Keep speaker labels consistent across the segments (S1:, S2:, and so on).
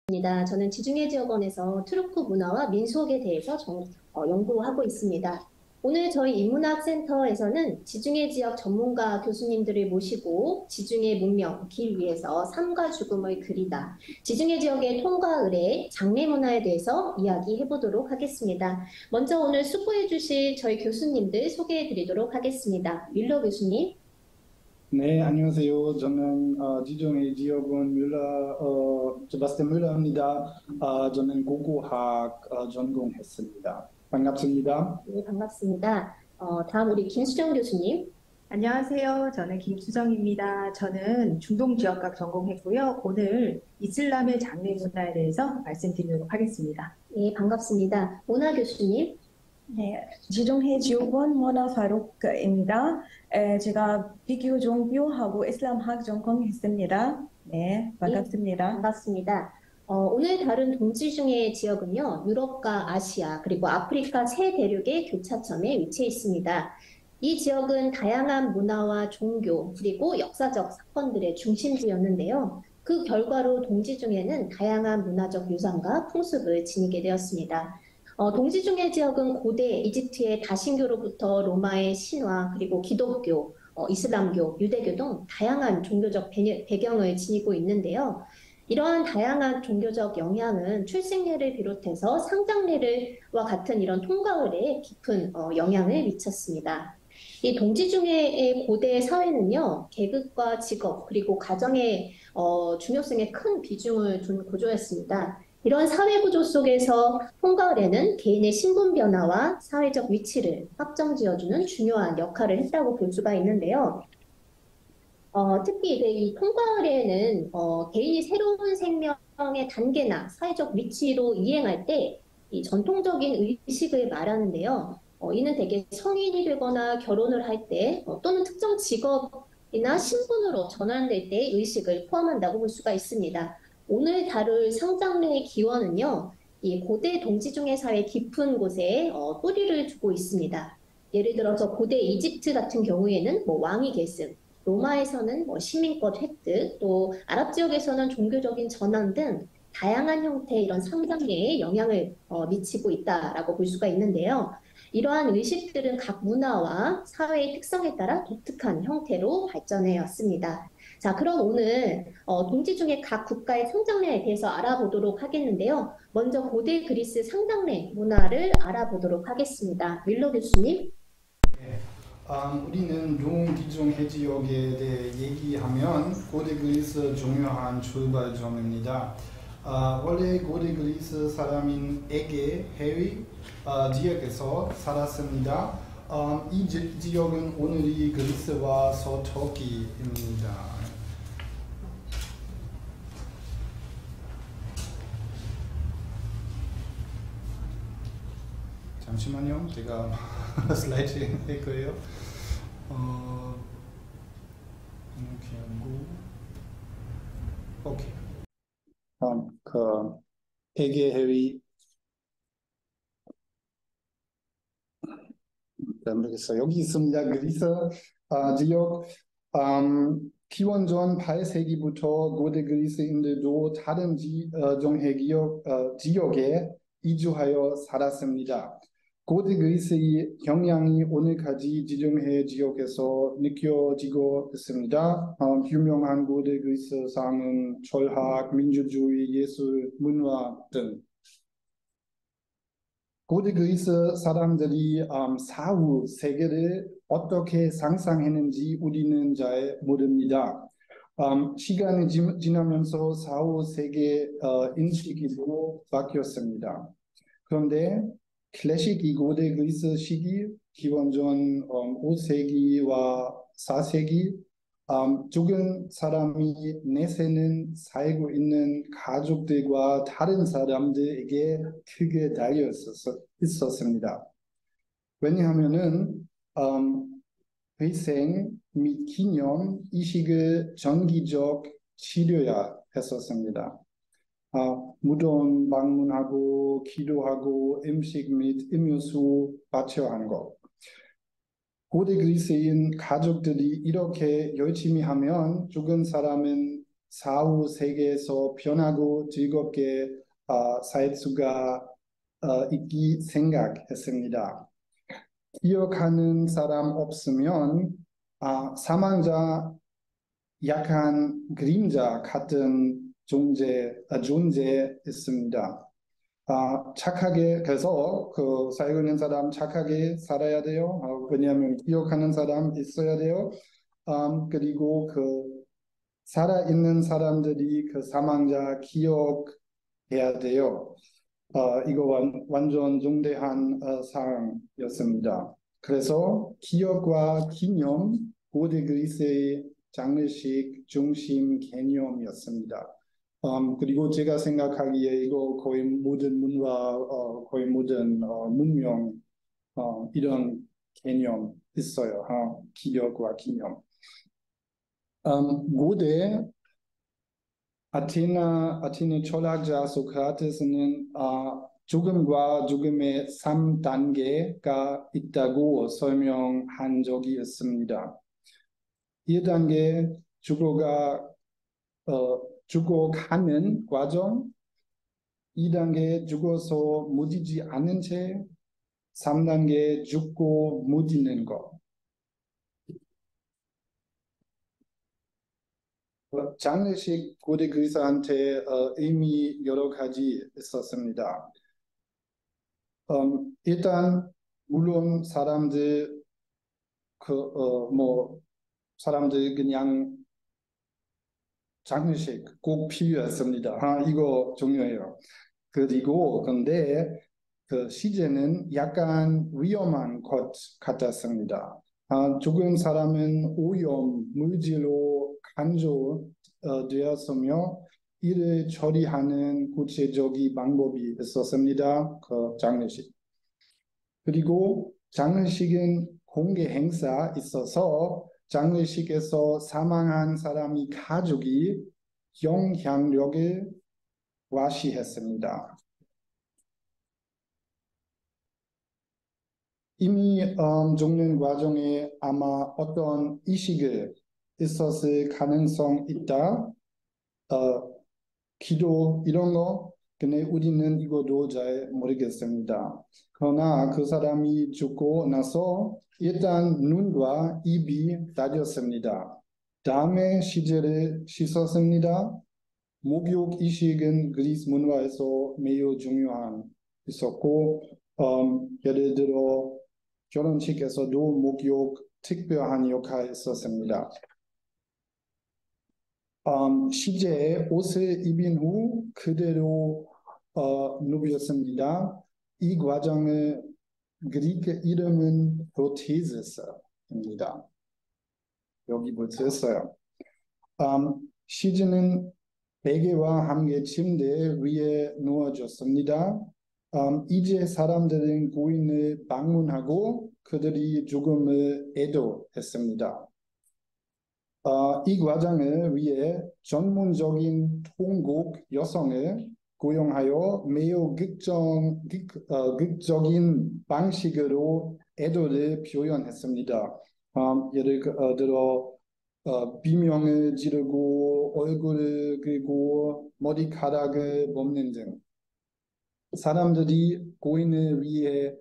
S1: 입니다. 저는 지중해 지역원에서 트루크 문화와 민속에 대해서 연구하고 있습니다. 오늘 저희 인문학센터에서는 지중해 지역 전문가 교수님들을 모시고 지중해 문명, 길 위에서 삶과 죽음을 그리다, 지중해 지역의 통과 의례, 장례 문화에 대해서 이야기해 보도록 하겠습니다. 먼저 오늘 수고해 주실 저희 교수님들 소개해 드리도록 하겠습니다. 윌러 교수님.
S2: 네, 안녕하세요. 저는 지중해 지역은 세바스찬 뮬러입니다. 저는 고고학 전공했습니다. 반갑습니다.
S1: 네, 반갑습니다. 다음 우리 김수정 교수님.
S3: 안녕하세요. 저는 김수정입니다. 저는 중동지역학 전공했고요. 오늘 이슬람의 장례 문화에 대해서 말씀드리도록 하겠습니다.
S1: 네, 반갑습니다. 오나 교수님.
S4: 네, 지중해 지역원 모나 파룩입니다. 제가 비교 종교하고 이슬람학 전공했습니다. 네, 반갑습니다.
S1: 반갑습니다. 오늘 다룬 동지중해 지역은요, 유럽과 아시아, 그리고 아프리카 세 대륙의 교차점에 위치해 있습니다. 이 지역은 다양한 문화와 종교, 그리고 역사적 사건들의 중심지였는데요. 그 결과로 동지중해는 다양한 문화적 유산과 풍습을 지니게 되었습니다. 동지중해 지역은 고대 이집트의 다신교로부터 로마의 신화, 그리고 기독교, 이슬람교, 유대교 등 다양한 종교적 배경을 지니고 있는데요. 이러한 다양한 종교적 영향은 출생례를 비롯해서 상장례와 같은 이런 통과의례에 깊은 영향을 미쳤습니다. 이 동지중해의 고대 사회는요, 계급과 직업, 그리고 가정의 중요성에 큰 비중을 둔 구조였습니다. 이런 사회 구조 속에서 통과의례는 개인의 신분 변화와 사회적 위치를 확정지어주는 중요한 역할을 했다고 볼 수가 있는데요. 특히 이제 이 통과의례는 개인이 새로운 생명의 단계나 사회적 위치로 이행할 때 이 전통적인 의식을 말하는데요. 이는 대개 성인이 되거나 결혼을 할 때 또는 특정 직업이나 신분으로 전환될 때의 의식을 포함한다고 볼 수가 있습니다. 오늘 다룰 상장례의 기원은요, 이 고대 동지중해 사회 깊은 곳에 뿌리를 두고 있습니다. 예를 들어서 고대 이집트 같은 경우에는 뭐 왕위 계승, 로마에서는 뭐 시민권 획득, 또 아랍 지역에서는 종교적인 전환 등 다양한 형태의 이런 상장례에 영향을 미치고 있다라고 볼 수가 있는데요. 이러한 의식들은 각 문화와 사회의 특성에 따라 독특한 형태로 발전해 왔습니다. 자, 그럼 오늘 동지중해 각 국가의 상장례에 대해서 알아보도록 하겠는데요. 먼저 고대 그리스 상장례 문화를 알아보도록 하겠습니다. 밀러 교수님.
S2: 우리는 동지중해 지역에 대해 얘기하면 고대 그리스 중요한 출발점입니다. 원래 고대 그리스 사람인 에게 해위 지역에서 살았습니다. 이 지역은 오늘의 그리스와 서터키입니다. 잠시만요. 제가 슬라이드 할 거예요. 이렇게 하고 오케이. 에게 해위 모르겠어요. 여기 있습니다. 그리스 지역 기원전 8세기부터 고대 그리스인들도 다른 지중해 지역에 이주하여 살았습니다. 고대 그리스의 영향이 오늘까지 지중해 지역에서 느껴지고 있습니다. 유명한 고대 그리스 상은 철학, 민주주의, 예술, 문화 등. 고대 그리스 사람들이 사후 세계를 어떻게 상상했는지 우리는 잘 모릅니다. 시간이 지나면서 사후 세계 인식이도 바뀌었습니다. 그런데 클래식 고대 그리스 시기 기원전 5세기와 4세기 죽은 사람이 내세는 살고 있는 가족들과 다른 사람들에게 크게 달려 있었습니다. 왜냐하면은 회생 및 기념 이식을 정기적 치료야 했었습니다. 무덤 방문하고 기도하고 음식 및 음료수 바쳐한 것. 고대 그리스인 가족들이 이렇게 열심히 하면 죽은 사람은 사후 세계에서 편하고 즐겁게 살 수가 있기 생각했습니다. 기억하는 사람 없으면 사망자 약한 그림자 같은 존재 있습니다. 착하게 그래서 살고 있는 사람 착하게 살아야 돼요. 왜냐하면 기억하는 사람 있어야 돼요. 그리고 살아있는 사람들이 사망자 기억해야 돼요. 이거 완전 중대한 사항이었습니다. 그래서 기억과 기념, 고대 그리스의 장례식 중심 개념이었습니다. 그리고 제가 생각하기에 이거 거의 모든 문화, 거의 모든 문명 이런 개념 있어요. 기억과 기념. 고대 아테네 철학자 소크라테스는 죽음과 죽음의 3단계가 있다고 설명한 적이 있습니다. 1단계 죽어가는 과정, 2단계 죽어서 무디지 않은 채, 3단계 죽고 무디는 것. 장례식 고대 그리스한테 의미 여러 가지 있었습니다. 일단 물론 사람들 그냥 장례식 꼭 필요했습니다. 이거 중요해요. 그리고 근데 시제는 약간 위험한 것 같았습니다. 죽은 사람은 오염, 물질로 간주되었으며 이를 처리하는 구체적인 방법이 있었습니다. 장례식. 그리고 장례식은 공개 행사 있어서 장례식에서 사망한 사람이 가족이 영향력을 과시했습니다. 이미 죽는 과정에 아마 어떤 이식이 있었을 가능성 있다. 기도 이런 거 근데 우리는 이것도 잘 모르겠습니다. 그러나 그 사람이 죽고 나서 일단 눈과 입이 닫혔습니다. 다음에 시제를 씻었습니다. 목욕 이식은 그리스 문화에서 매우 중요한 있었고 예를 들어 결혼식에서도 목욕 특별한 역할이 있었습니다. 시제에 옷을 입은 후 그대로 누웠습니다. 이 과정의 그리스 이름은 프로테시스입니다. 여기 붙였어요. 시제는 베개와 함께 침대 위에 누워졌습니다. 이제 사람들은 고인을 방문하고 그들이 죽음을 애도했습니다. 이 과정을 위해 전문적인 통곡 여성을 고용하여 매우 극적인 방식으로 애도를 표현했습니다. 예를 들어 비명을 지르고 얼굴을 긁고 머리카락을 뽑는 등 사람들이 고인을 위해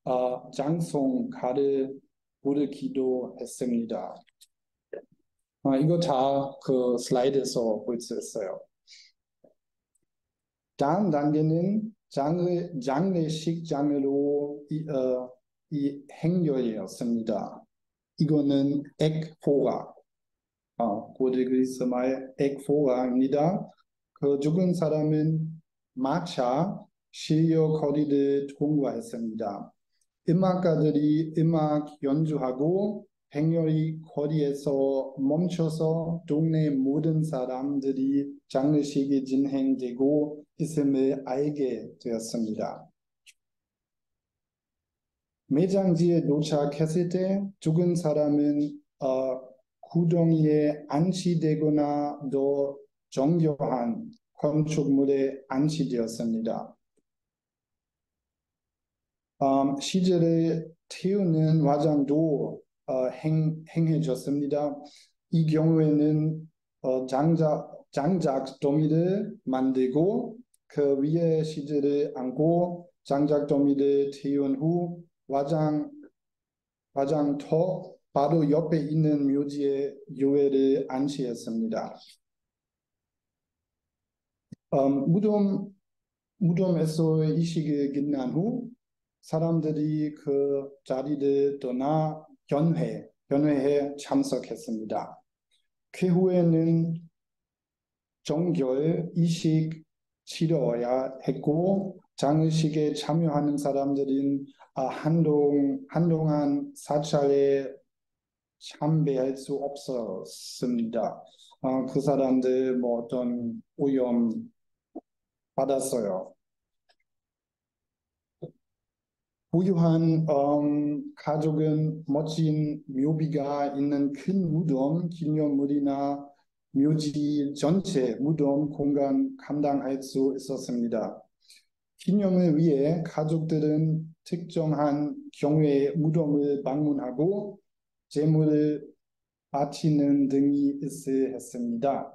S2: 장송가를 부르기도 했습니다. 이거 다 슬라이드에서 볼 수 있어요. 다음 단계는 장례식 장르로 이 행렬이었습니다. 이거는 액포가 고대 그리스 말 액포가입니다. 죽은 사람은 마차 실려 거리를 통과했습니다. 음악가들이 음악 연주하고 행렬이 거리에서 멈춰서 동네 모든 사람들이 장례식이 진행되고 있음을 알게 되었습니다. 매장지에 도착했을 때 죽은 사람은 구덩이에 안치되거나 더 정교한 건축물에 안치되었습니다. 시제를 태우는 과정도 행해졌습니다. 이 경우에는 장작더미를 만들고 그 위에 시체를 얹고 장작더미를 태운 후 화장터 바로 옆에 있는 묘지에 유해를 안치했습니다. 무덤에서 이식이 끝난 후 사람들이 그 자리를 떠나 견회에 참석했습니다. 그 후에는 정결 이식 치러야 했고 장례식에 참여하는 사람들은 한동안 사찰에 참배할 수 없었습니다. 그 사람들 뭐 어떤 오염 받았어요. 부유한 가족은 멋진 묘비가 있는 큰 무덤, 기념물이나 묘지 전체 무덤 공간 감당할 수 있었습니다. 기념을 위해 가족들은 특정한 경우에 무덤을 방문하고 제물을 바치는 등이 있어야 했습니다.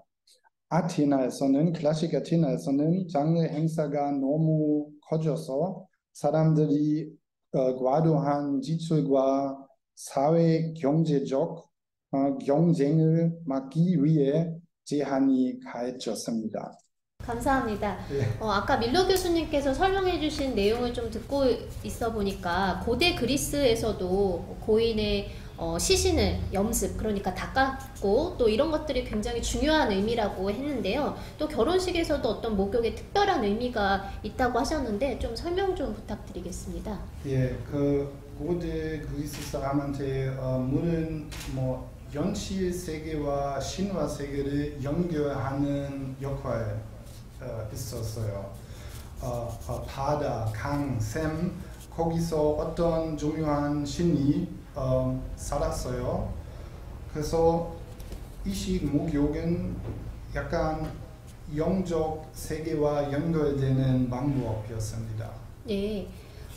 S2: 클래식 아테네에서는 장례 행사가 너무 커져서 사람들이 과도한 지출과 사회 경제적 경쟁을 막기 위해 제한이 가해졌습니다.
S1: 감사합니다.
S2: 네.
S1: 아까 밀러 교수님께서 설명해 주신 내용을 좀 듣고 있어 보니까 고대 그리스에서도 고인의 시신을 염습, 그러니까 닦았고 또 이런 것들이 굉장히 중요한 의미라고 했는데요. 또 결혼식에서도 어떤 목욕에 특별한 의미가 있다고 하셨는데 좀 설명 좀 부탁드리겠습니다.
S2: 예, 그 고대 그리스 사람한테 물은 뭐 현실 세계와 신화 세계를 연결하는 역할 있었어요. 바다, 강, 샘 거기서 어떤 중요한 신이 살았어요. 그래서 이식 목욕은 약간 영적 세계와 연결되는 방법이었습니다.
S1: 네,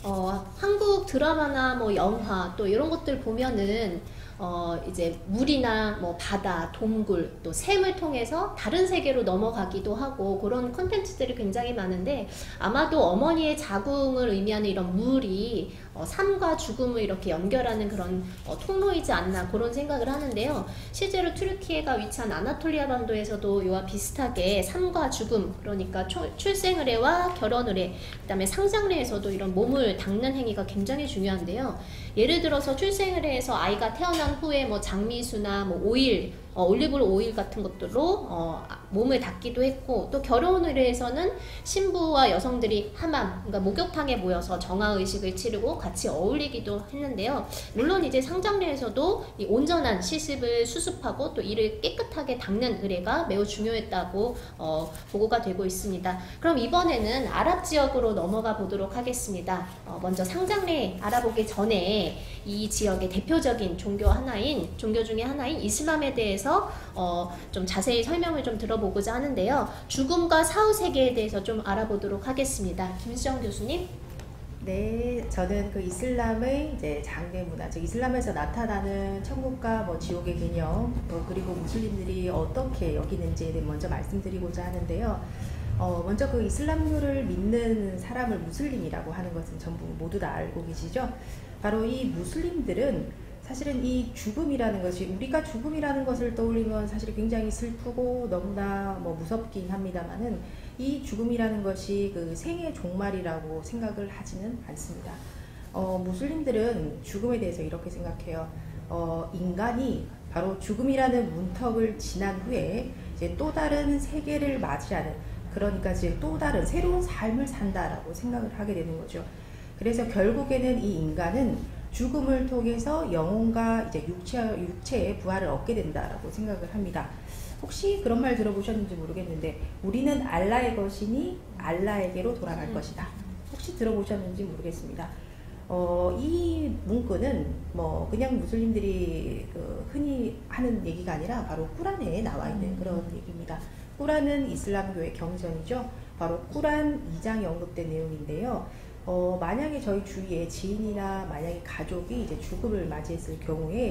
S1: 한국 드라마나 뭐 영화 또 이런 것들 보면은 이제 물이나 뭐 바다, 동굴, 또 샘을 통해서 다른 세계로 넘어가기도 하고 그런 콘텐츠들이 굉장히 많은데 아마도 어머니의 자궁을 의미하는 이런 물이 삶과 죽음을 이렇게 연결하는 그런 통로이지 않나 그런 생각을 하는데요. 실제로 튀르키예가 위치한 아나톨리아 반도에서도 이와 비슷하게 삶과 죽음, 그러니까 출생의례와 결혼의례, 그다음에 상장례에서도 이런 몸을 닦는 행위가 굉장히 중요한데요. 예를 들어서 출생의례에서 아이가 태어난 후에 뭐 장미수나 뭐 오일, 올리브 오일 같은 것들로 몸을 닦기도 했고, 또 결혼의례에서는 신부와 여성들이 하맘, 그러니까 목욕탕에 모여서 정화의식을 치르고 같이 어울리기도 했는데요. 물론 이제 상장례에서도 이 온전한 시습을 수습하고 또 이를 깨끗하게 닦는 의례가 매우 중요했다고 보고가 되고 있습니다. 그럼 이번에는 아랍 지역으로 넘어가 보도록 하겠습니다. 먼저 상장례 알아보기 전에 이 지역의 대표적인 종교 중에 하나인 이슬람에 대해서 좀 자세히 설명을 좀 들어보고자 하는데요. 죽음과 사후 세계에 대해서 좀 알아보도록 하겠습니다. 김수정 교수님.
S3: 네, 저는 그 이슬람의 이제 장례 문화, 즉 이슬람에서 나타나는 천국과 뭐 지옥의 개념, 그리고 무슬림들이 어떻게 여기는지에 대해 먼저 말씀드리고자 하는데요. 먼저 그 이슬람교를 믿는 사람을 무슬림이라고 하는 것은 전부 모두 다 알고 계시죠? 바로 이 무슬림들은 사실은 이 죽음이라는 것이, 우리가 죽음이라는 것을 떠올리면 사실 굉장히 슬프고 너무나 뭐 무섭긴 합니다만은 이 죽음이라는 것이 그 생의 종말이라고 생각을 하지는 않습니다. 무슬림들은 죽음에 대해서 이렇게 생각해요. 인간이 바로 죽음이라는 문턱을 지난 후에 이제 또 다른 세계를 맞이하는, 그러니까 이제 또 다른 새로운 삶을 산다라고 생각을 하게 되는 거죠. 그래서 결국에는 이 인간은 죽음을 통해서 영혼과 이제 육체의 부활을 얻게 된다라고 생각을 합니다. 혹시 그런 말 들어보셨는지 모르겠는데, 우리는 알라의 것이니 알라에게로 돌아갈 것이다. 혹시 들어보셨는지 모르겠습니다. 이 문구는 뭐 그냥 무슬림들이 흔히 하는 얘기가 아니라 바로 꾸란에 나와 있는 그런 얘기입니다. 꾸란은 이슬람교의 경전이죠. 바로 꾸란 2장에 언급된 내용인데요. 만약에 저희 주위에 지인이나 만약에 가족이 이제 죽음을 맞이했을 경우에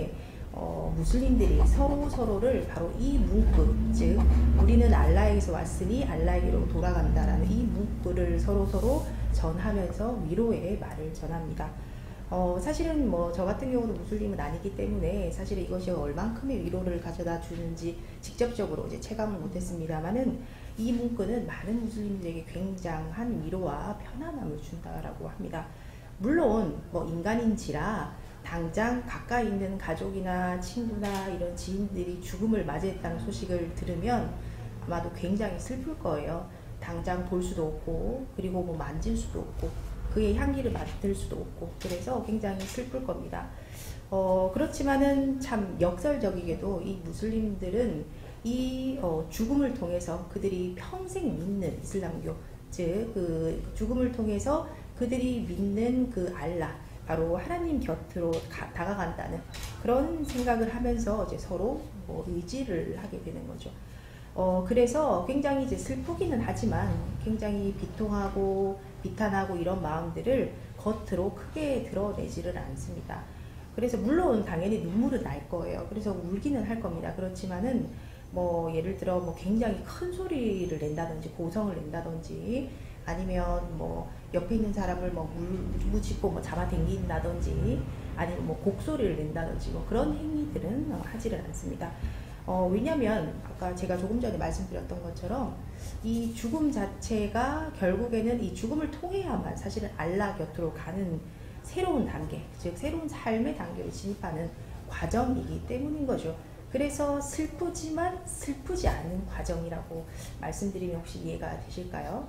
S3: 무슬림들이 서로를 바로 이 문구, 즉 우리는 알라에게서 왔으니 알라에게로 돌아간다라는 이 문구를 서로 전하면서 위로의 말을 전합니다. 사실은 뭐 저 같은 경우도 무슬림은 아니기 때문에 사실 이것이 얼만큼의 위로를 가져다 주는지 직접적으로 이제 체감을 못했습니다만은 이 문구는 많은 무슬림들에게 굉장한 위로와 편안함을 준다라고 합니다. 물론 뭐 인간인지라 당장 가까이 있는 가족이나 친구나 이런 지인들이 죽음을 맞이했다는 소식을 들으면 아마도 굉장히 슬플 거예요. 당장 볼 수도 없고 그리고 뭐 만질 수도 없고 그의 향기를 맡을 수도 없고 그래서 굉장히 슬플 겁니다. 그렇지만은 참 역설적이게도 이 무슬림들은 이 죽음을 통해서 그들이 평생 믿는 이슬람교, 즉 그 죽음을 통해서 그들이 믿는 그 알라, 바로 하나님 곁으로 다가간다는 그런 생각을 하면서 이제 서로 의지를 하게 되는 거죠. 그래서 굉장히 이제 슬프기는 하지만 굉장히 비통하고 비탄하고 이런 마음들을 겉으로 크게 드러내지를 않습니다. 그래서 물론 당연히 눈물은 날 거예요. 그래서 울기는 할 겁니다. 그렇지만은 뭐 예를 들어 뭐 굉장히 큰 소리를 낸다든지 고성을 낸다든지 아니면 뭐 옆에 있는 사람을 뭐 물무짓고 뭐 잡아당긴다든지 아니면 뭐 곡소리를 낸다든지 뭐 그런 행위들은 하지를 않습니다. 왜냐면 아까 제가 조금 전에 말씀드렸던 것처럼 이 죽음 자체가 결국에는 이 죽음을 통해야만 사실은 알라 곁으로 가는 새로운 단계, 즉 새로운 삶의 단계를 진입하는 과정이기 때문인 거죠. 그래서 슬프지만 슬프지 않은 과정이라고 말씀드리면 혹시 이해가 되실까요?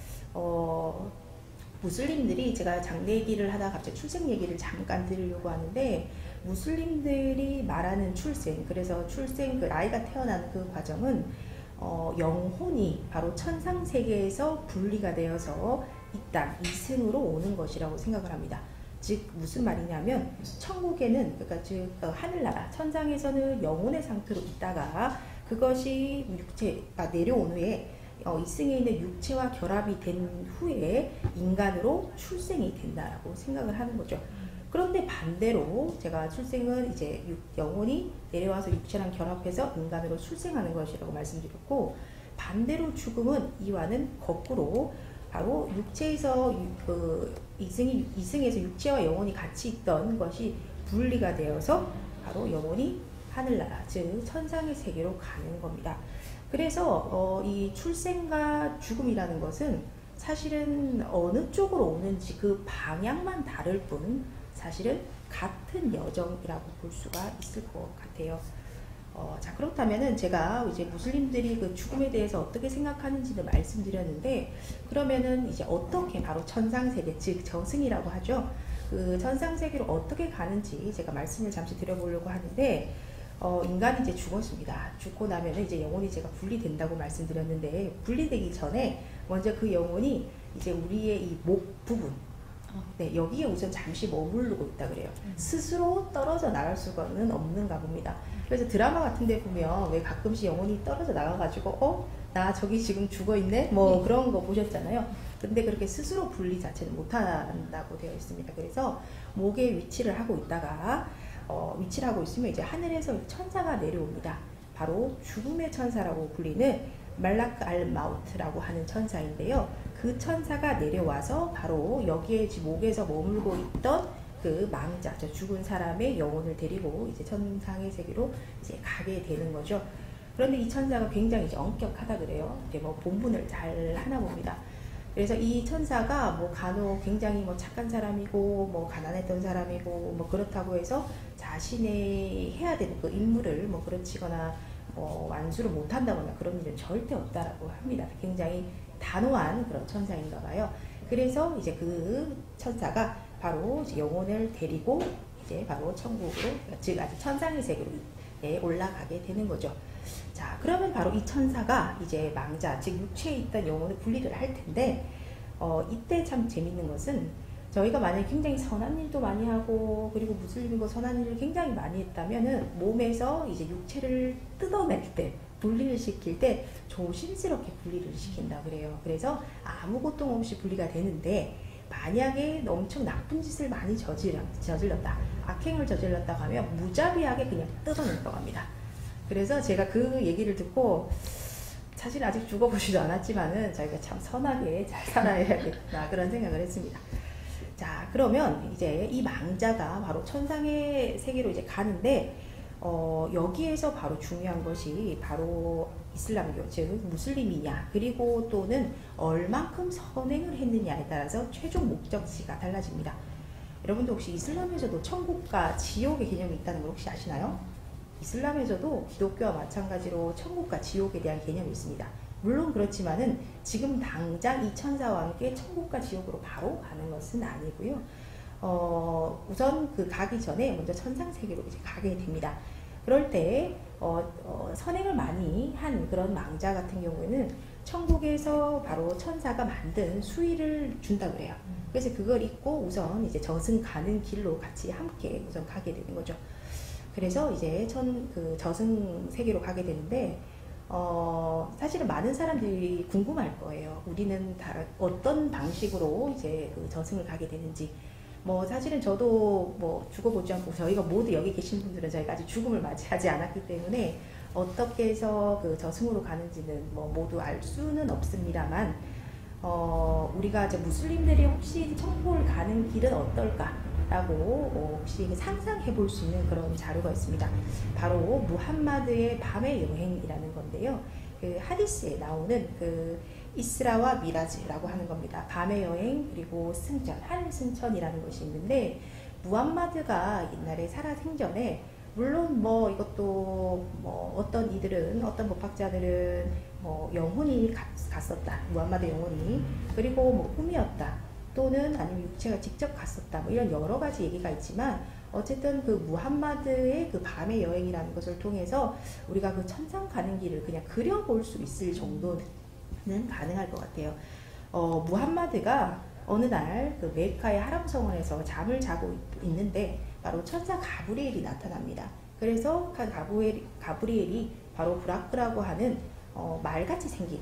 S3: 무슬림들이 제가 장래 얘기를 하다가 갑자기 출생 얘기를 잠깐 드리려고 하는데 무슬림들이 말하는 출생, 그래서 출생, 그 아이가 태어나는 그 과정은 영혼이 바로 천상 세계에서 분리가 되어서 이 땅, 이승으로 오는 것이라고 생각을 합니다. 즉 무슨 말이냐면 천국에는 그러니까 즉 하늘나라 천상에서는 영혼의 상태로 있다가 그것이 육체가 내려온 후에 이승에 있는 육체와 결합이 된 후에 인간으로 출생이 된다라고 생각을 하는 거죠. 그런데 반대로 제가 출생은 이제 영혼이 내려와서 육체랑 결합해서 인간으로 출생하는 것이라고 말씀드렸고, 반대로 죽음은 이와는 거꾸로 바로 육체에서 이승에서 육체와 영혼이 같이 있던 것이 분리가 되어서 바로 영혼이 하늘나라 즉 천상의 세계로 가는 겁니다. 그래서 이 출생과 죽음이라는 것은 사실은 어느 쪽으로 오는지 그 방향만 다를 뿐 사실은 같은 여정이라고 볼 수가 있을 것 같아요. 자, 그렇다면은 제가 이제 무슬림들이 그 죽음에 대해서 어떻게 생각하는지를 말씀드렸는데, 그러면은 이제 어떻게 바로 천상세계, 즉 저승이라고 하죠. 그 천상세계로 어떻게 가는지 제가 말씀을 잠시 드려보려고 하는데, 인간이 이제 죽었습니다. 죽고 나면은 이제 영혼이 제가 분리된다고 말씀드렸는데, 분리되기 전에 먼저 그 영혼이 이제 우리의 이 목 부분, 네, 여기에 우선 잠시 머무르고 있다 그래요. 스스로 떨어져 나갈 수가는 없는가 봅니다. 그래서 드라마 같은 데 보면 왜 가끔씩 영혼이 떨어져 나가가지고 나 저기 지금 죽어있네? 뭐 그런 거 보셨잖아요. 근데 그렇게 스스로 분리 자체는 못한다고 되어 있습니다. 그래서 목에 위치를 하고 있다가 위치를 하고 있으면 이제 하늘에서 천사가 내려옵니다. 바로 죽음의 천사라고 불리는 말라크 알 마우트라고 하는 천사인데요. 그 천사가 내려와서 바로 여기에 목에서 머물고 있던 그 망자, 저 죽은 사람의 영혼을 데리고 이제 천상의 세계로 이제 가게 되는 거죠. 그런데 이 천사가 굉장히 이제 엄격하다 그래요. 이제 뭐 본분을 잘 하나 봅니다. 그래서 이 천사가 뭐 간혹 굉장히 뭐 착한 사람이고 뭐 가난했던 사람이고 뭐 그렇다고 해서 자신의 해야 되는 그 임무를 뭐 그르치거나 완수를 못한다거나 그런 일은 절대 없다라고 합니다. 굉장히 단호한 그런 천사인가 봐요. 그래서 이제 그 천사가 바로 이제 영혼을 데리고 이제 바로 천국으로, 즉 아주 천상의 세계로 올라가게 되는 거죠. 자, 그러면 바로 이 천사가 이제 망자, 즉 육체에 있던 영혼을 분리를 할 텐데, 이때 참 재밌는 것은 저희가 만약에 굉장히 선한 일도 많이 하고 그리고 무슬림이고 선한 일을 굉장히 많이 했다면은 몸에서 이제 육체를 뜯어낼 때, 분리를 시킬 때 조심스럽게 분리를 시킨다 그래요. 그래서 아무 고통 없이 분리가 되는데, 만약에 엄청 나쁜 짓을 많이 저질렀다, 악행을 저질렀다고 하면 무자비하게 그냥 뜯어낸다고 합니다. 그래서 제가 그 얘기를 듣고 사실 아직 죽어보지도 않았지만은 저희가 참 선하게 잘 살아야겠다 그런 생각을 했습니다. 자, 그러면 이제 이 망자가 바로 천상의 세계로 이제 가는데 여기에서 바로 중요한 것이 바로 이슬람교, 즉 무슬림이냐, 그리고 또는 얼만큼 선행을 했느냐에 따라서 최종 목적지가 달라집니다. 여러분도 혹시 이슬람에서도 천국과 지옥의 개념이 있다는 걸 혹시 아시나요? 이슬람에서도 기독교와 마찬가지로 천국과 지옥에 대한 개념이 있습니다. 물론 그렇지만은 지금 당장 이 천사와 함께 천국과 지옥으로 바로 가는 것은 아니고요. 우선 그 가기 전에 먼저 천상 세계로 이제 가게 됩니다. 그럴 때 선행을 많이 한 그런 망자 같은 경우에는 천국에서 바로 천사가 만든 수의를 준다 그래요. 그래서 그걸 입고 우선 이제 저승 가는 길로 같이 함께 우선 가게 되는 거죠. 그래서 이제 저승 세계로 가게 되는데 사실은 많은 사람들이 궁금할 거예요. 우리는 다 어떤 방식으로 이제 그 저승을 가게 되는지. 뭐 사실은 저도 뭐 죽어보지 않고 저희가 모두 여기 계신 분들은 저희가 아직 죽음을 맞이하지 않았기 때문에 어떻게 해서 그 저승으로 가는지는 뭐 모두 알 수는 없습니다만 우리가 이제 무슬림들이 혹시 천국을 가는 길은 어떨까라고 혹시 상상해 볼 수 있는 그런 자료가 있습니다. 바로 무함마드의 밤의 여행이라는 건데요. 그 하디스에 나오는 그 이스라와 미라즈라고 하는 겁니다. 밤의 여행 그리고 승천, 하늘 승천이라는 것이 있는데 무함마드가 옛날에 살아 생전에 물론 뭐 이것도 뭐 어떤 이들은 어떤 법학자들은 뭐 영혼이 갔었다, 무함마드 영혼이, 그리고 뭐 꿈이었다, 또는 아니면 육체가 직접 갔었다, 뭐 이런 여러 가지 얘기가 있지만 어쨌든 그 무함마드의 그 밤의 여행이라는 것을 통해서 우리가 그 천상 가는 길을 그냥 그려볼 수 있을 정도는 가능할 것 같아요. 무함마드가 어느 날 그 메카의 하람 성원에서 잠을 자고 있는데 바로 천사 가브리엘이 나타납니다. 그래서 가브리엘이 바로 브라크라고 하는 말같이 생긴,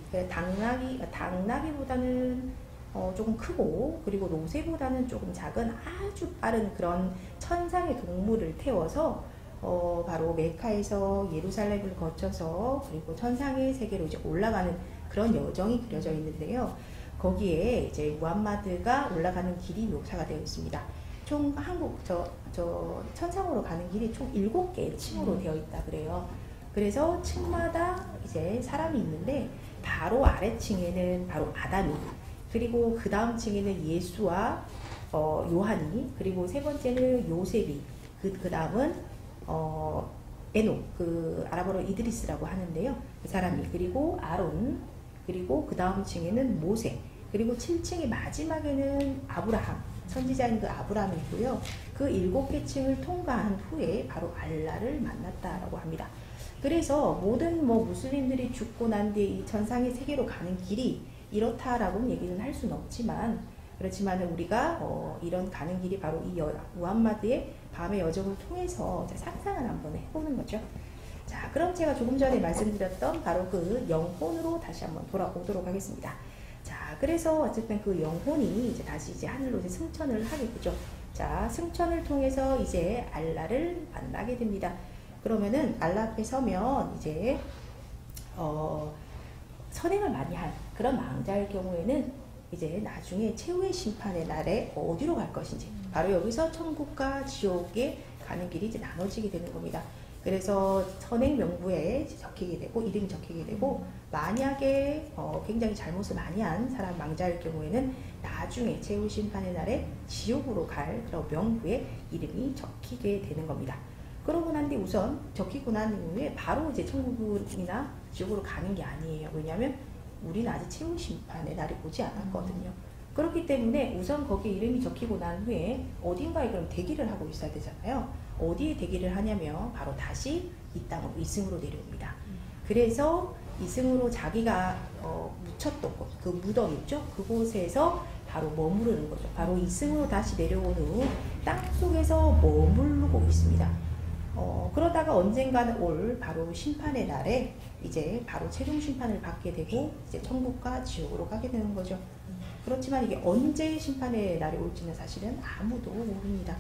S3: 당나귀보다는 조금 크고 그리고 노새보다는 조금 작은 아주 빠른 그런 천상의 동물을 태워서 바로 메카에서 예루살렘을 거쳐서 그리고 천상의 세계로 이제 올라가는 그런 여정이 그려져 있는데요. 거기에 이제 무함마드가 올라가는 길이 묘사가 되어 있습니다. 총 천상으로 가는 길이 총 7개의 층으로 되어 있다 그래요. 그래서 층마다 이제 사람이 있는데 바로 아래층에는 바로 아담이, 그리고 그 다음 층에는 예수와 요한이, 그리고 세 번째는 요셉이, 그 다음은 에녹, 그 아랍어로 이드리스라고 하는데요. 그 사람이, 그리고 아론, 그리고 그 다음 층에는 모세, 그리고 7층의 마지막에는 아브라함, 선지자인 그 아브라함이 있고요. 그 7개 층을 통과한 후에 바로 알라를 만났다라고 합니다. 그래서 모든 무슬림들이 죽고 난 뒤에 이 천상의 세계로 가는 길이 이렇다라고는 얘기는 할 수는 없지만, 그렇지만 우리가 이런 가는 길이 바로 이 무함마드의 밤의 여정을 통해서 상상을 한번 해보는 거죠. 자, 그럼 제가 조금 전에 말씀드렸던 바로 그 영혼으로 다시 한번 돌아오도록 하겠습니다. 자, 그래서 어쨌든 그 영혼이 이제 다시 이제 하늘로 이제 승천을 하게 되죠. 자, 승천을 통해서 이제 알라를 만나게 됩니다. 그러면은 알라 앞에 서면 이제 선행을 많이 한 그런 망자일 경우에는 이제 나중에 최후의 심판의 날에 어디로 갈 것인지, 바로 여기서 천국과 지옥에 가는 길이 이제 나눠지게 되는 겁니다. 그래서 선행 명부에 적히게 되고 이름이 적히게 되고, 만약에 굉장히 잘못을 많이 한 사람 망자일 경우에는 나중에 최후 심판의 날에 지옥으로 갈 그런 명부에 이름이 적히게 되는 겁니다. 그러고 난 뒤 우선 적히고 난 이후에 바로 이제 천국이나 지옥으로 가는 게 아니에요. 왜냐하면 우리는 아직 최후 심판의 날이 오지 않았거든요. 그렇기 때문에 우선 거기에 이름이 적히고 난 후에 어딘가에 그럼 대기를 하고 있어야 되잖아요. 어디에 대기를 하냐면 바로 다시 이 땅으로 이승으로 내려옵니다. 그래서 이승으로 자기가 묻혔던 곳, 그 무덤 있죠? 그곳에서 바로 머무르는 거죠. 바로 이승으로 다시 내려온 후 땅속에서 머무르고 있습니다. 그러다가 언젠가는 올 바로 심판의 날에 이제 바로 최종 심판을 받게 되고 이제 천국과 지옥으로 가게 되는 거죠. 그렇지만 이게 언제 심판의 날이 올지는 사실은 아무도 모릅니다.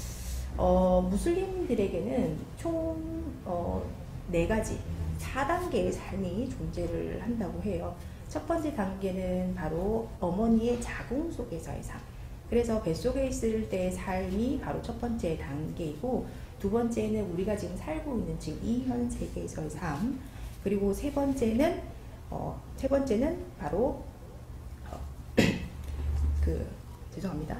S3: 무슬림들에게는 총 4가지 4단계의 삶이 존재를 한다고 해요. 첫 번째 단계는 바로 어머니의 자궁 속에서의 삶. 그래서 뱃속에 있을 때의 삶이 바로 첫 번째 단계이고, 두 번째는 우리가 지금 살고 있는 지금 이 현 세계에서의 삶. 그리고 세 번째는 바로 죄송합니다.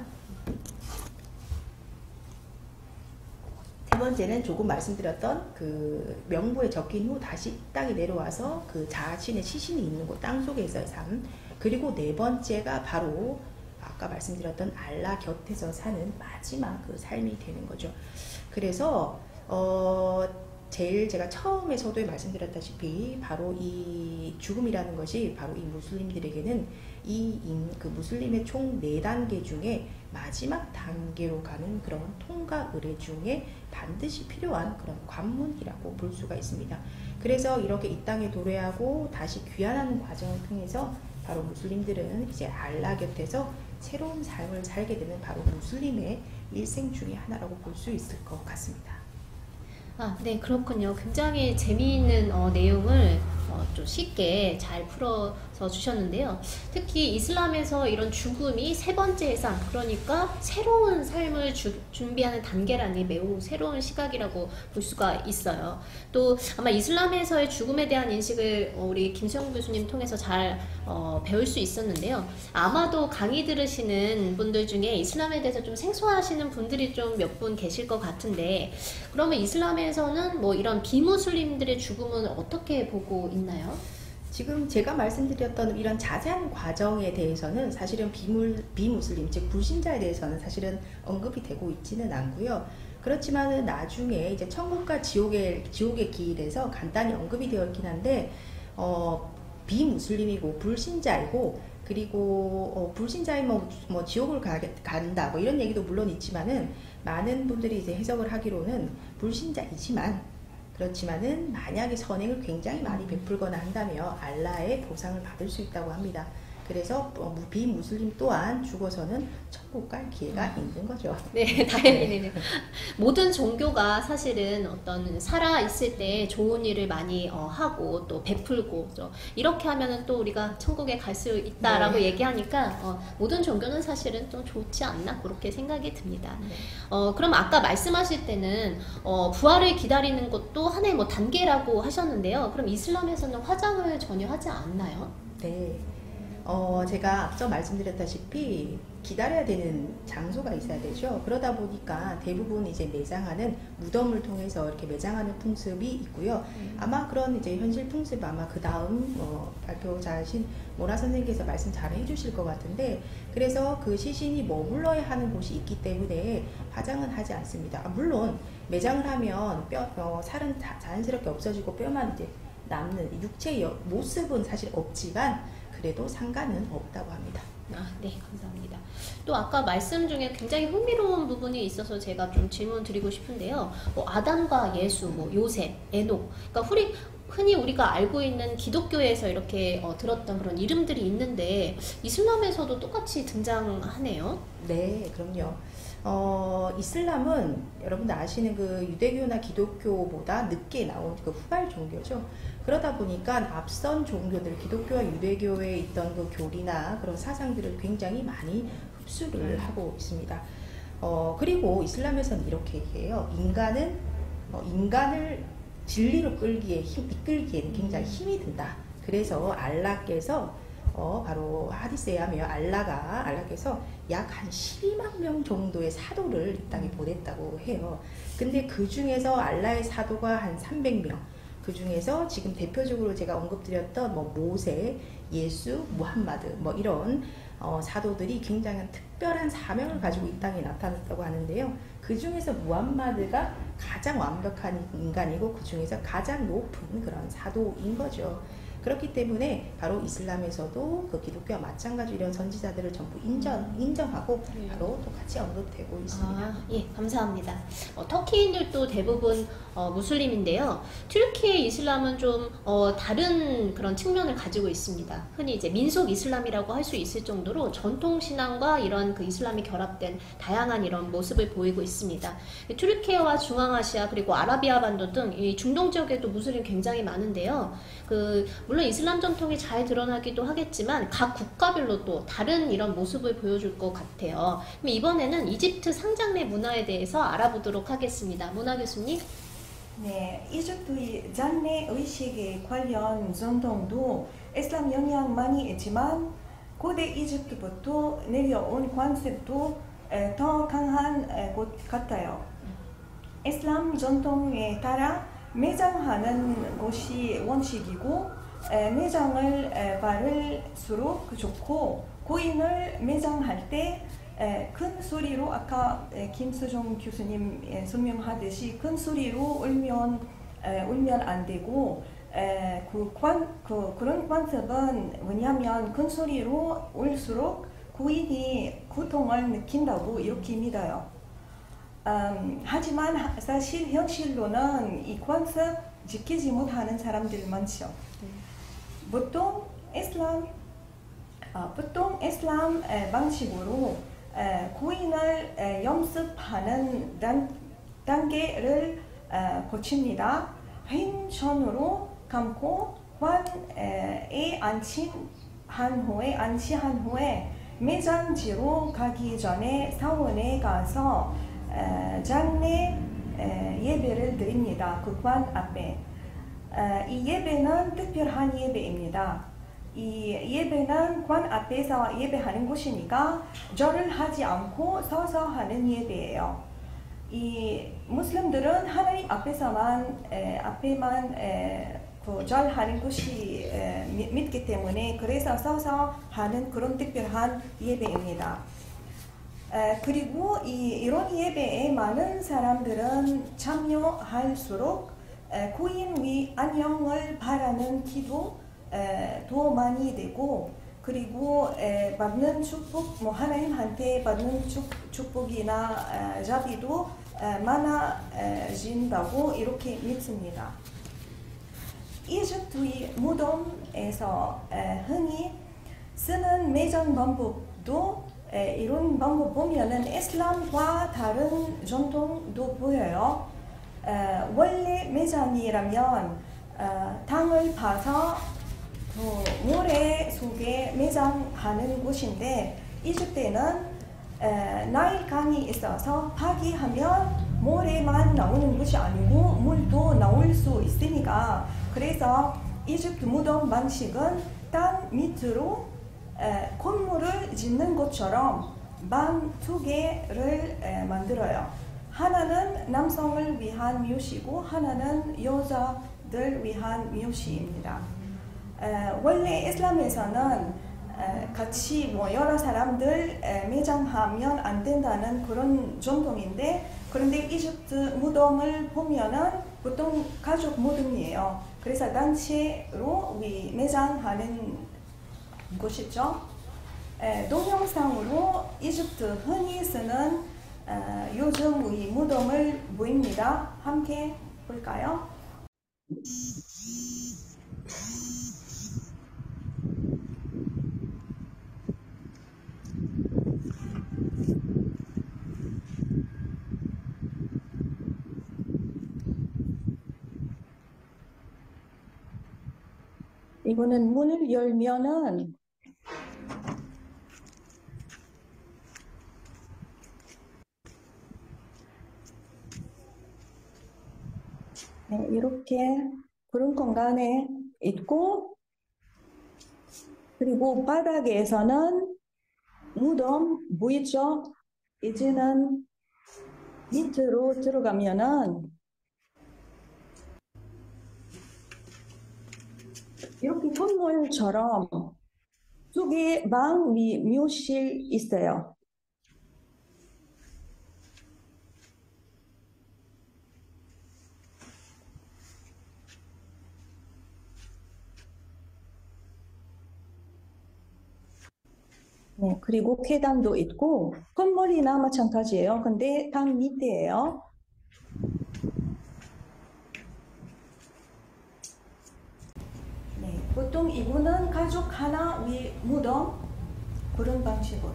S3: 세 번째는 조금 말씀드렸던 그 명부에 적힌 후 다시 땅에 내려와서 그 자신의 시신이 있는 곳 땅 속에서의 삶. 그리고 네 번째가 바로 아까 말씀드렸던 알라 곁에서 사는 마지막 그 삶이 되는 거죠. 그래서 제일 제가 처음에 서두에 말씀드렸다시피 바로 이 죽음이라는 것이 바로 이 무슬림들에게는 그 무슬림의 총 4단계 중에 마지막 단계로 가는 그런 통과 의례 중에 반드시 필요한 그런 관문이라고 볼 수가 있습니다. 그래서 이렇게 이 땅에 도래하고 다시 귀환하는 과정을 통해서 바로 무슬림들은 이제 알라 곁에서 새로운 삶을 살게 되는 바로 무슬림의 일생 중에 하나라고 볼 수 있을 것 같습니다.
S1: 네, 그렇군요. 굉장히 재미있는 내용을 좀 쉽게 잘 풀어서 주셨는데요. 특히 이슬람에서 이런 죽음이 세 번째 삶, 그러니까 새로운 삶을 준비하는 단계라니 매우 새로운 시각이라고 볼 수가 있어요. 또 아마 이슬람에서의 죽음에 대한 인식을 우리 김수영 교수님 통해서 잘 배울 수 있었는데요. 아마도 강의 들으시는 분들 중에 이슬람에 대해서 좀 생소하시는 분들이 좀 몇 분 계실 것 같은데, 그러면 이슬람에서는 뭐 이런 비무슬림들의 죽음은 어떻게 보고 있나요?
S3: 지금 제가 말씀드렸던 이런 자세한 과정에 대해서는 사실은 비무슬림, 즉 불신자에 대해서는 사실은 언급이 되고 있지는 않고요. 그렇지만은 나중에 이제 천국과 지옥의 길에서 간단히 언급이 되어 있긴 한데, 비무슬림이고 불신자이고, 그리고 불신자이면 뭐 지옥을 간다 뭐 이런 얘기도 물론 있지만은, 많은 분들이 이제 해석을 하기로는 불신자이지만, 그렇지만은 만약에 선행을 굉장히 많이 베풀거나 한다면 알라의 보상을 받을 수 있다고 합니다. 그래서 비무슬림 또한 죽어서는 천국 갈 기회가 있는 거죠.
S1: 네, 다행이네요. 모든 종교가 사실은 어떤 살아있을 때 좋은 일을 많이 하고 또 베풀고 이렇게 하면은 또 우리가 천국에 갈 수 있다라고
S3: 네.
S1: 얘기하니까 모든 종교는 사실은 좀 좋지 않나 그렇게 생각이 듭니다.
S3: 네.
S1: 그럼 아까 말씀하실 때는 부활을 기다리는 것도 하나의 뭐 단계라고 하셨는데요. 그럼 이슬람에서는 화장을 전혀 하지 않나요?
S3: 네. 제가 앞서 말씀드렸다시피 기다려야 되는 장소가 있어야 되죠. 그러다 보니까 대부분 이제 매장하는 무덤을 통해서 이렇게 매장하는 풍습이 있고요. 아마 그런 이제 현실 풍습 아마 그 다음 발표자신 모나 선생님께서 말씀 잘 해주실 것 같은데, 그래서 그 시신이 머물러야 하는 곳이 있기 때문에 화장은 하지 않습니다. 물론 매장을 하면 살은 자연스럽게 없어지고 뼈만 이제 남는 육체의 모습은 사실 없지만 그래도 상관은 없다고 합니다.
S1: 네, 감사합니다. 또 아까 말씀 중에 굉장히 흥미로운 부분이 있어서 제가 좀 질문 드리고 싶은데요. 뭐 아담과 예수, 뭐 요셉, 에녹, 그러니까 흔히 우리가 알고 있는 기독교에서 이렇게 들었던 그런 이름들이 있는데 이슬람에서도 똑같이 등장하네요.
S3: 네, 그럼요. 이슬람은 여러분들 아시는 그 유대교나 기독교보다 늦게 나온 그 후발 종교죠. 그러다 보니까 앞선 종교들, 기독교와 유대교에 있던 그 교리나 그런 사상들을 굉장히 많이 흡수를 하고 있습니다. 그리고 이슬람에서는 이렇게 얘기해요. 인간을 진리로 이끌기에는 굉장히 힘이 든다. 그래서 알라께서 바로 하디스에 하면 알라께서 약 한 12만 명 정도의 사도를 이 땅에 보냈다고 해요. 근데 그 중에서 알라의 사도가 한 300명, 그 중에서 지금 대표적으로 제가 언급드렸던 뭐 모세, 예수, 무함마드 뭐 이런 사도들이 굉장히 특별한 사명을 가지고 이 땅에 나타났다고 하는데요. 그 중에서 무함마드가 가장 완벽한 인간이고 그 중에서 가장 높은 그런 사도인 거죠. 그렇기 때문에 바로 이슬람에서도 그 기독교와 마찬가지로 이런 선지자들을 전부 인정하고 바로 똑같이 언급되고 있습니다.
S1: 아, 예, 감사합니다. 터키인들도 대부분 무슬림인데요. 튀르키예 이슬람은 좀 다른 그런 측면을 가지고 있습니다. 흔히 이제 민속 이슬람이라고 할 수 있을 정도로 전통 신앙과 이런 그 이슬람이 결합된 다양한 이런 모습을 보이고 있습니다. 튀르키예와 중앙아시아 그리고 아라비아 반도 등 이 중동 지역에도 무슬림 굉장히 많은데요. 물론 이슬람 전통이 잘 드러나기도 하겠지만 각 국가별로 또 다른 이런 모습을 보여줄 것 같아요. 그럼 이번에는 이집트 상장례 문화에 대해서 알아보도록 하겠습니다. 문화 교수님.
S4: 네, 이집트의 장례 의식에 관련 전통도 이슬람 영향 많이 있지만 고대 이집트부터 내려온 관습도 더 강한 것 같아요. 이슬람 전통에 따라 매장하는 것이 원칙이고 매장을 바를수록 좋고 고인을 매장할 때 큰 소리로 아까 김수정 교수님 설명하듯이 큰 소리로 울면 안 되고 그런 관습은 뭐냐면 큰 소리로 울수록 고인이 고통을 느낀다고 이렇게 믿어요. 하지만 사실 현실로는 이 관습 지키지 못하는 사람들 많죠. 보통 이슬람 방식으로 고인을 염습하는 단계를 거칩니다. 흰 손으로 감고 관에 안치한 후에 매장지로 가기 전에 사원에 가서 장례 예배를 드립니다. 그 관 앞에. 이 예배는 특별한 예배입니다. 이 예배는 관 앞에서 예배하는 것이니까 절을 하지 않고 서서 하는 예배예요. 이 무슬림들은 하나님 앞에만 그 절하는 것이 믿기 때문에 그래서 서서 하는 그런 특별한 예배입니다. 그리고 이런 예배에 많은 사람들은 참여할수록 고인의 안녕을 바라는 기도 더 많이 되고 그리고 받는 축복, 하나님한테 받는 축복이나 자비도 많아진다고 이렇게 믿습니다. 이집트의 무덤에서 흔히 쓰는 매장 방법도 이런 방법 보면은 이슬람과 다른 전통도 보여요. 원래 매장이라면 땅을 파서 모래 속에 매장하는 곳인데 이집트에는 나일강이 있어서 파기하면 모래만 나오는 것이 아니고 물도 나올 수 있으니까 그래서 이집트 무덤 방식은 땅 밑으로 건물을 짓는 것처럼 방 두 개를 만들어요. 하나는 남성을 위한 묘시고 하나는 여자들 위한 묘시입니다. 원래 이슬람에서는 같이 여러 사람들 매장하면 안 된다는 그런 전통인데 그런데 이집트 무덤을 보면은 보통 가족 무덤이에요. 그래서 단체로 매장하는 곳이죠. 동영상으로 이집트 흔히 쓰는 요즘의 무덤을 보입니다. 함께 볼까요? 이거는 문을 열면은 이렇게 그런 공간에 있고 그리고 바닥에서는 무덤 보이죠? 이제는 밑으로 들어가면은 이렇게 건물처럼 속에 방 묘실 있어요. 네, 그리고 계단도 있고 건물이나 마찬가지예요. 근데 단 밑에예요. 네, 보통 이거는 가족 하나 위 무덤 그런 방식으로.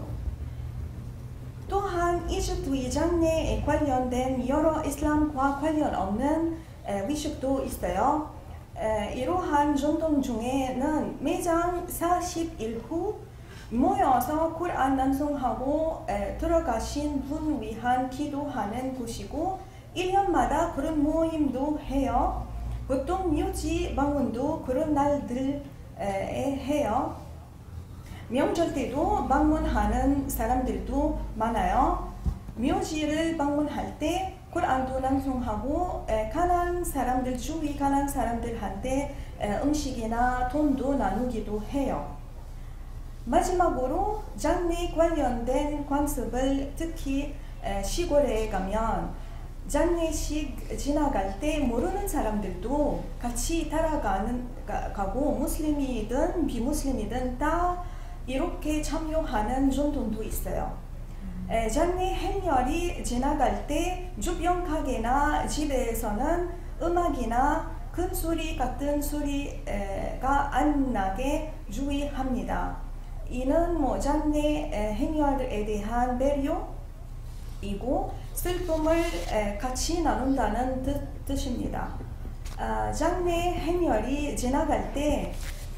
S4: 또한 이집트 이장내에 관련된 여러 이슬람과 관련 없는 위식도 있어요. 이러한 전통 중에는 매장 40일 후 모여서 쿠란 낭송하고 들어가신 분 위한 기도하는 곳이고 1년마다 그런 모임도 해요. 보통 묘지 방문도 그런 날들에 해요. 명절 때도 방문하는 사람들도 많아요. 묘지를 방문할 때 쿠란도 낭송하고 가난한 사람들, 주위 가난한 사람들한테 음식이나 돈도 나누기도 해요. 마지막으로 장례 관련된 관습을 특히 시골에 가면 장례식 지나갈 때 모르는 사람들도 같이 따라가고 무슬림이든 비무슬림이든 다 이렇게 참여하는 전통도 있어요. 장례 행렬이 지나갈 때 주변 가게나 집에서는 음악이나 큰 소리 같은 소리가 안 나게 주의합니다. 이는 장례 행렬에 대한 배려이고 슬픔을 같이 나눈다는 뜻입니다. 장례 행렬이 지나갈 때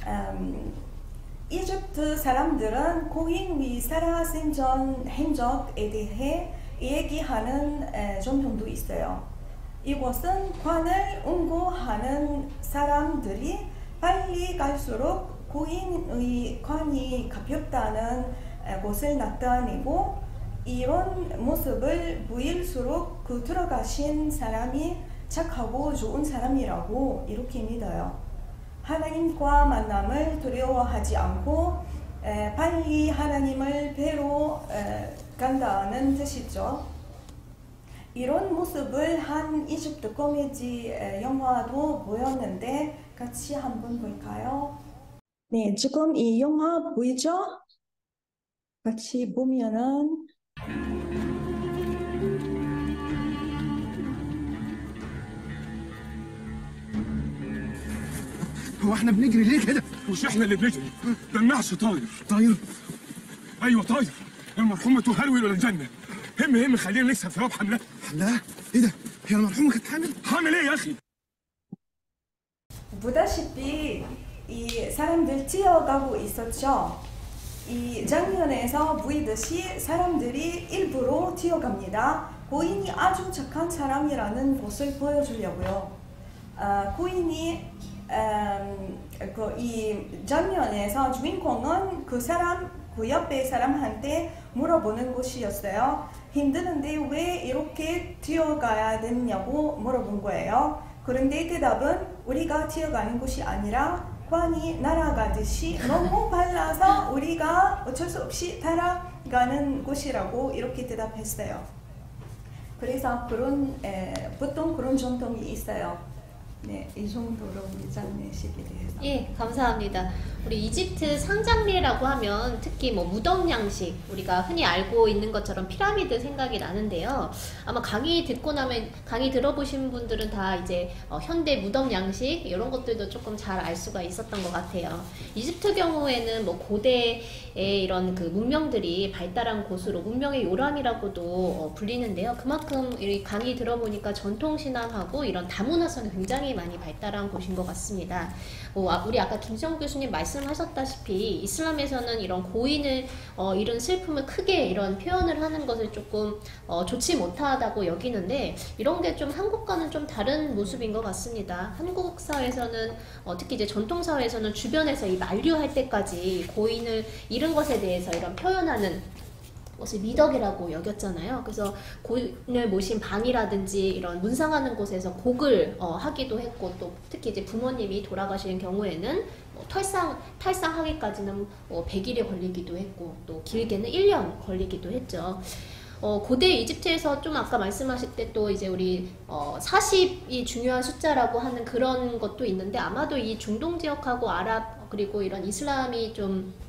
S4: 이집트 사람들은 고인 위 살아생전 행적에 대해 얘기하는 전통도 있어요. 이곳은 관을 응고하는 사람들이 빨리 갈수록 고인의 관이 가볍다는 것을 나타내고 이런 모습을 보일수록 그 들어가신 사람이 착하고 좋은 사람이라고 이렇게 믿어요. 하나님과 만남을 두려워하지 않고 빨리 하나님을 뵈러 간다는 뜻이죠. 이런 모습을 한 이집트 코미디 영화도 보였는데 같이 한번 볼까요? 네, 지금 이 영화 보이죠? 같이 보면은
S5: هو احنا بنجري ليه كده؟ مش احنا اللي بنجري، ده النعش طاير. طاير؟ ايوه طاير. المرحومه تهرول الى الجنه. هم خلينا نكسب ثواب حملها. حملها؟ ايه ده؟ هي المرحومه كانت حامل؟ حامل ايه يا اخي؟
S4: 보다시피 이 사람들 뛰어가고 있었죠. 이 장면에서 보이듯이 사람들이 일부러 뛰어갑니다. 고인이 아주 착한 사람이라는 것을 보여주려고요. 고인이 이 장면에서 주인공은 그 옆에 사람한테 물어보는 것이었어요. 힘드는데 왜 이렇게 뛰어가야 되냐고 물어본 거예요. 그런데 대답은 우리가 뛰어가는 것이 아니라 관이 날아가듯이 너무 빨라서 우리가 어쩔 수 없이 따라가는 것이라고 이렇게 대답했어요. 그래서 보통 그런 전통이 있어요. 네, 이 정도로 우리 장례식에 대해서.
S1: 예, 감사합니다. 우리 이집트 상장례라고 하면 특히 무덤 양식, 우리가 흔히 알고 있는 것처럼 피라미드 생각이 나는데요. 아마 강의 듣고 나면, 강의 들어보신 분들은 다 이제 현대 무덤 양식 이런 것들도 조금 잘 알 수가 있었던 것 같아요. 이집트 경우에는 고대의 이런 그 문명들이 발달한 곳으로 문명의 요람이라고도 불리는데요. 그만큼 이 강의 들어보니까 전통신앙하고 이런 다문화성이 굉장히 많이 발달한 곳인 것 같습니다. 우리 아까 김지영 교수님 말씀하셨다시피 이슬람에서는 이런 고인을 이런 슬픔을 크게 이런 표현을 하는 것을 조금 좋지 못하다고 여기는데, 이런 게 좀 한국과는 좀 다른 모습인 것 같습니다. 한국 사회에서는 특히 이제 전통 사회에서는 주변에서 이 만류할 때까지 고인을 잃은 것에 대해서 이런 표현하는 것을 미덕이라고 여겼잖아요. 그래서 고인을 모신 방이라든지 이런 문상하는 곳에서 곡을 하기도 했고, 또 특히 이제 부모님이 돌아가시는 경우에는 탈상하기까지는 100일이 걸리기도 했고, 또 길게는 1년 걸리기도 했죠. 고대 이집트에서 좀 아까 말씀하실 때 또 이제 우리 40이 중요한 숫자라고 하는 그런 것도 있는데, 아마도 이 중동 지역하고 아랍 그리고 이런 이슬람이 좀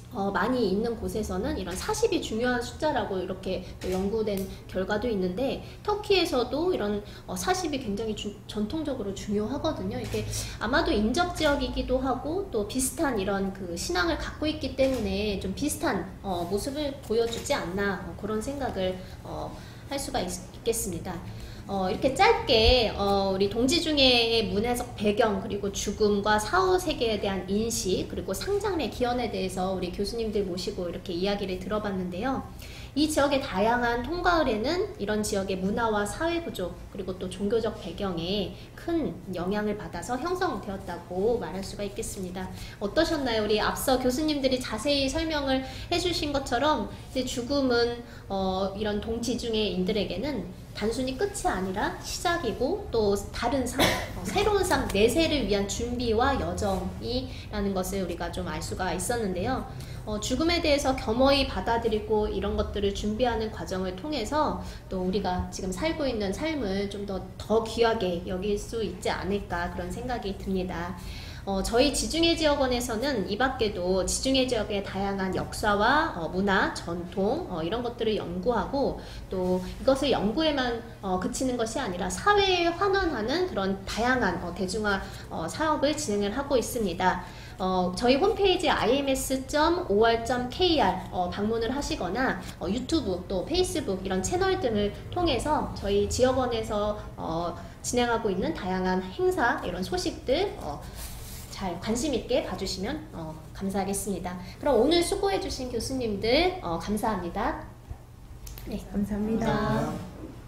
S1: 많이 있는 곳에서는 이런 40이 중요한 숫자라고 이렇게 연구된 결과도 있는데, 터키에서도 이런 40이 굉장히 전통적으로 중요하거든요. 이게 아마도 인접 지역이기도 하고 또 비슷한 이런 그 신앙을 갖고 있기 때문에 좀 비슷한 모습을 보여주지 않나, 그런 생각을 할 수가 있겠습니다. 이렇게 짧게 우리 동지중해의 문화적 배경, 그리고 죽음과 사후 세계에 대한 인식, 그리고 상장의 기원에 대해서 우리 교수님들 모시고 이렇게 이야기를 들어봤는데요. 이 지역의 다양한 통가을에는 이런 지역의 문화와 사회 구조, 그리고 또 종교적 배경에 큰 영향을 받아서 형성되었다고 말할 수가 있겠습니다. 어떠셨나요? 우리 앞서 교수님들이 자세히 설명을 해주신 것처럼 이제 죽음은 이런 동지중해인들에게는 단순히 끝이 아니라 시작이고 또 다른 삶, 새로운 삶, 내세를 위한 준비와 여정이라는 것을 우리가 좀 알 수가 있었는데요. 죽음에 대해서 겸허히 받아들이고 이런 것들을 준비하는 과정을 통해서 또 우리가 지금 살고 있는 삶을 좀 더 귀하게 여길 수 있지 않을까, 그런 생각이 듭니다. 저희 지중해 지역원에서는 이 밖에도 지중해 지역의 다양한 역사와 문화, 전통 이런 것들을 연구하고, 또 이것을 연구에만 그치는 것이 아니라 사회에 환원하는 그런 다양한 대중화 사업을 진행을 하고 있습니다. 저희 홈페이지 ims.or.kr 방문을 하시거나 유튜브 또 페이스북 이런 채널 등을 통해서 저희 지역원에서 진행하고 있는 다양한 행사, 이런 소식들 잘 관심 있게 봐주시면 감사하겠습니다. 그럼 오늘 수고해주신 교수님들 감사합니다.
S3: 네, 감사합니다.
S1: 감사합니다.